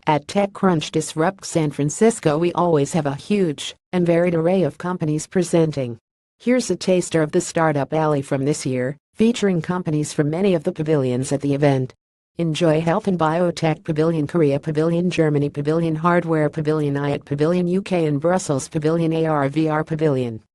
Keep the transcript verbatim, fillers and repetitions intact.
At TechCrunch Disrupt San Francisco, we always have a huge and varied array of companies presenting. Here's a taster of the Startup Alley from this year, featuring companies from many of the pavilions at the event. Enjoy Health and Biotech Pavilion Korea, Pavilion Germany, Pavilion Hardware Pavilion I A T Pavilion U K and Brussels Pavilion A R V R Pavilion.